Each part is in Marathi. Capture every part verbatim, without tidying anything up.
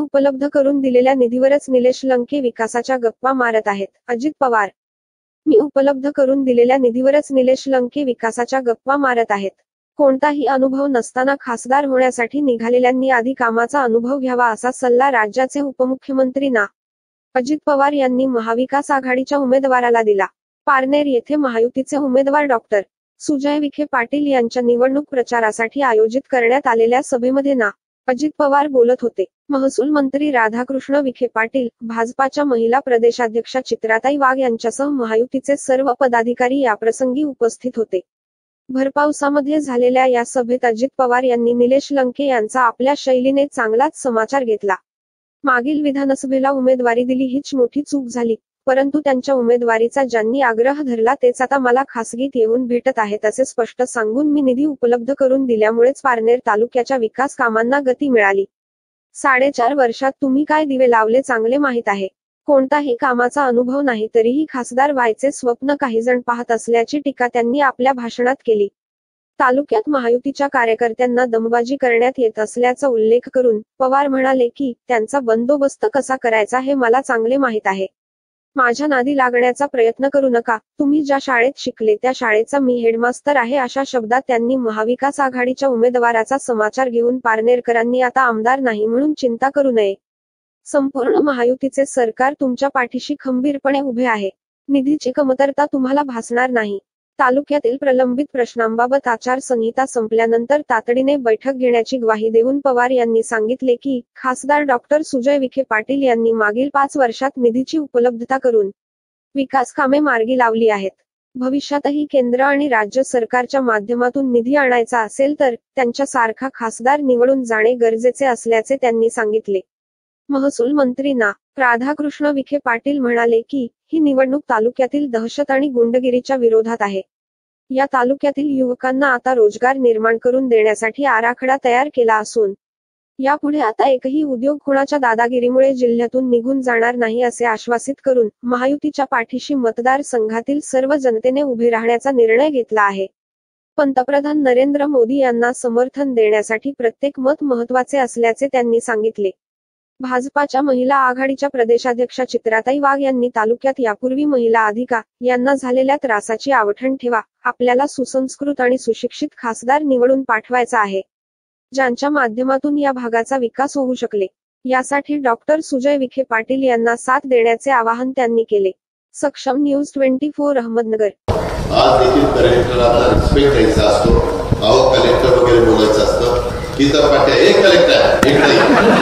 उपलब्ध करून दिलेल्या निधीवरच निलेश लंके विकासाच्या गप्पा मारत आहेत. अजित पवार: मी उपलब्ध करून दिलेल्या निधीवरच निलेश लंके विकासाच्या गप्पा मारत आहेत. कोणताही अनुभव नसताना खासदार होण्यासाठी निघालेल्यांनी आधी कामाचा अनुभव घ्यावा असा सल्ला राज्याचे उपमुख्यमंत्री ना. अजित पवार यांनी महाविकास आघाडीच्या उमेदवाराला दिला. पारनेर येथे महायुतीचे उमेदवार डॉक्टर सुजय विखे पाटील यांच्या निवडणूक प्रचारासाठी आयोजित करण्यात आलेल्या सभेमध्ये ना. अजित पवार बोलत होते. महसूल मंत्री राधाकृष्ण विखे पाटील, भाजपाच्या महिला प्रदेशाध्यक्षा चित्राताई वाघ यांच्यासह महायुतीचे सर्व पदाधिकारी याप्रसंगी उपस्थित होते. भरपावसामध्ये झालेल्या या सभेत अजित पवार यांनी निलेश लंके यांचा आपल्या शैलीने चांगलाच समाचार घेतला. मागील विधानसभेला उमेदवारी दिली हीच मोठी चूक झाली, परंतु त्यांच्या उमेदवारीचा ज्यांनी आग्रह धरला तेच आता मला खासगीत येऊन भेटत आहेत असे स्पष्ट सांगून मी निधी उपलब्ध करून दिल्यामुळेच पारनेर तालुक्याच्या विकास कामांना गती मिळाली. साडेचार वर्षात तुम्ही काय दिवे लावले चांगले माहीत आहे. कोणताही कामाचा अनुभव नाही तरीही खासदार व्हायचे स्वप्न काहीजण पाहत असल्याची टीका त्यांनी आपल्या भाषणात केली. तालुक्यात महायुतीच्या कार्यकर्त्यांना दमबाजी करण्यात येत असल्याचा उल्लेख करून पवार म्हणाले की त्यांचा बंदोबस्त कसा करायचा हे मला चांगले माहीत आहे. माझ्या नादी लागण्याचा प्रयत्न करू नका. तुम्ही ज्या शाळेत शिकले त्या शाळेचा मी हेडमास्तर आहे अशा शब्दात त्यांनी महाविकास आघाडीच्या उमेदवाराचा समाचार घेऊन पारनेरकरांनी आता आमदार नाही म्हणून चिंता करू नये. संपूर्ण महायुतीचे सरकार तुमच्या पाठीशी खंबीरपणे उभे आहे. निधीची कमतरता तुम्हाला भासणार नाही. तालुक्यातील प्रलंबित प्रश्नांबाबत आचारसंहिता संपल्यानंतर तातडीने बैठक घेण्याची ग्वाही देऊन पवार यांनी सांगितले की खासदार डॉक्टर सुजय विखे पाटील यांनी मागील पाच वर्षात निधीची उपलब्धता करून विकास कामे मार्गी लावली आहेत. भविष्यातही केंद्र आणि राज्य सरकारच्या माध्यमातून निधी आणायचा असेल तर त्यांच्यासारखा खासदार निवडून जाणे गरजेचे असल्याचे त्यांनी सांगितले. महसूल मंत्री ना. राधाकृष्ण विखे पाटील म्हणाले की ही निवडणूक तालुक्यातील दहशत आणि गुंडगिरीच्या विरोधात आहे. या तालुक्यातील युवकांना आता रोजगार निर्माण करून देण्यासाठी आराखडा तयार केला असून यापुढे आता एकही उद्योग कुणाच्या दादागिरीमुळे जिल्ह्यातून निघून जाणार नाही असे आश्वासित करून महायुतीच्या पाठीशी मतदार संघातील सर्व जनतेने उभे राहण्याचा निर्णय घेतला आहे. पंतप्रधान नरेंद्र मोदी यांना समर्थन देण्यासाठी प्रत्येक मत महत्त्वाचे असल्याचे त्यांनी सांगितले. भाजपाच्या महिला आघाडीच्या प्रदेशाध्यक्षा चित्राताई वाघ यांनी तालुक्यात यापूर्वी महिला अधिका यांना झालेल्या त्रासाची आवठण ठेवा. आपल्याला सुसंस्कृत आणि सुशिक्षित खासदार निवडून पाठवायचा आहे, ज्यांच्या माध्यमातून या भागाचा विकास होऊ शकले. यासाठी डॉक्टर सुजय विखे पाटील यांना साथ देण्याचे आवाहन त्यांनी केले. सक्षम न्यूज ट्वेंटी फोर अहमदनगर. आज देखील कलेक्टरला रिस्पेक्ट द्यायचा असतो. अहो कलेक्टर वगैरे बोलायचं असतं. इतर पाट्या एक कलेक्टर इकडे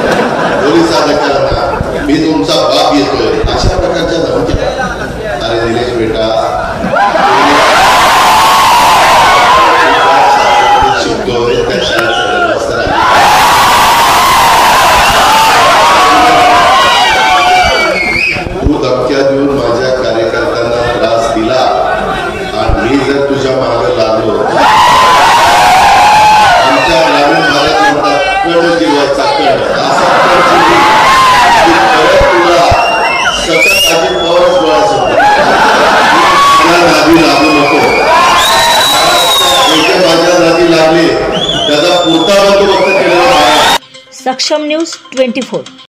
पोलीस अधिकाऱ्यांना मी तुमचा बाप येतोय अशा प्रकारच्या धमक्या. अरे निलेश बेटा शिकतोय त्या शाळेचा व्यवस्था तू धमक्या देऊन माझ्या कार्यकर्त्यांना त्रास दिला आणि मी जर तुझ्या मागे लागलो सक्षम न्यूज ट्वेंटी फोर.